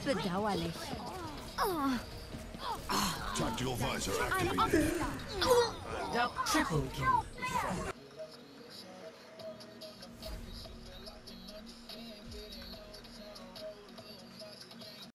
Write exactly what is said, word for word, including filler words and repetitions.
Bedauerlich. Tactical visor Ein activated. Opfer. Triple kill.